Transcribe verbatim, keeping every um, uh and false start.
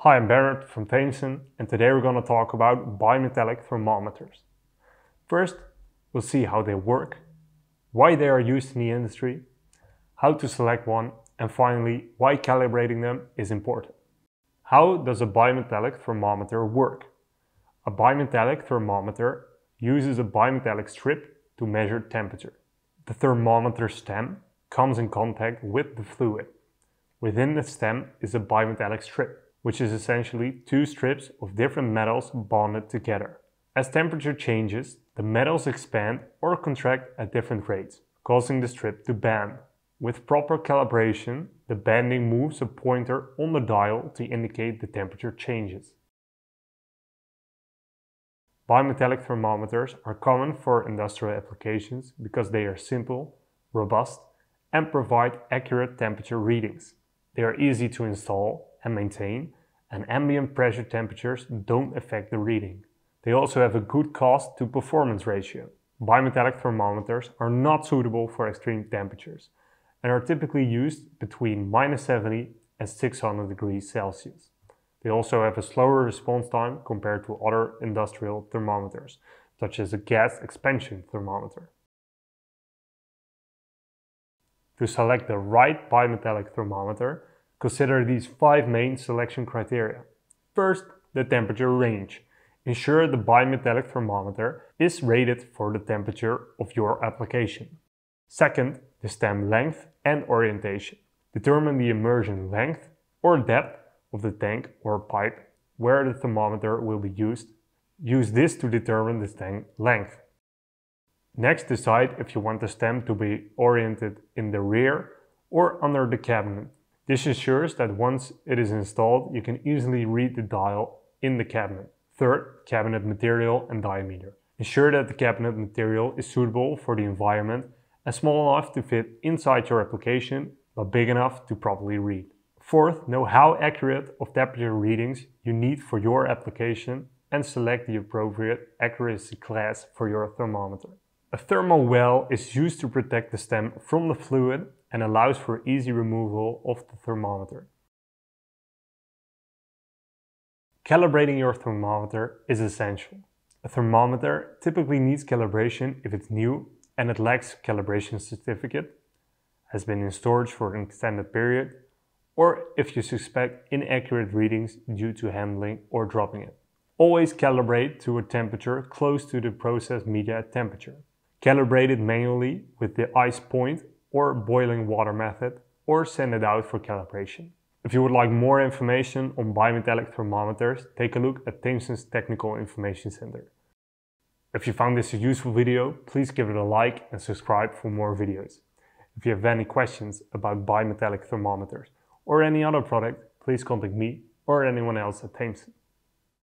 Hi, I'm Barend from Tameson, and today we're going to talk about bimetallic thermometers. First, we'll see how they work, why they are used in the industry, how to select one, and finally, why calibrating them is important. How does a bimetallic thermometer work? A bimetallic thermometer uses a bimetallic strip to measure temperature. The thermometer stem comes in contact with the fluid. Within the stem is a bimetallic strip, which is essentially two strips of different metals bonded together. As temperature changes, the metals expand or contract at different rates, causing the strip to bend. With proper calibration, the bending moves a pointer on the dial to indicate the temperature changes. Bimetallic thermometers are common for industrial applications because they are simple, robust, and provide accurate temperature readings. They are easy to install and maintain, and ambient pressure temperatures don't affect the reading. They also have a good cost to performance ratio. Bimetallic thermometers are not suitable for extreme temperatures and are typically used between minus seventy and six hundred degrees Celsius. They also have a slower response time compared to other industrial thermometers, such as a gas expansion thermometer. To select the right bimetallic thermometer, consider these five main selection criteria. First, the temperature range. Ensure the bimetallic thermometer is rated for the temperature of your application. Second, the stem length and orientation. Determine the immersion length or depth of the tank or pipe where the thermometer will be used. Use this to determine the stem length. Next, decide if you want the stem to be oriented in the rear or under the cabinet. This ensures that once it is installed, you can easily read the dial in the cabinet. Third, cabinet material and diameter. Ensure that the cabinet material is suitable for the environment and small enough to fit inside your application, but big enough to properly read. Fourth, know how accurate of temperature readings you need for your application and select the appropriate accuracy class for your thermometer. A thermal well is used to protect the stem from the fluid and allows for easy removal of the thermometer. Calibrating your thermometer is essential. A thermometer typically needs calibration if it's new and it lacks calibration certificate, has been in storage for an extended period, or if you suspect inaccurate readings due to handling or dropping it. Always calibrate to a temperature close to the process media temperature. Calibrate it manually with the ice point or boiling water method, or send it out for calibration. If you would like more information on bimetallic thermometers, take a look at Tameson's Technical Information Center. If you found this a useful video, please give it a like and subscribe for more videos. If you have any questions about bimetallic thermometers or any other product, please contact me or anyone else at Tameson.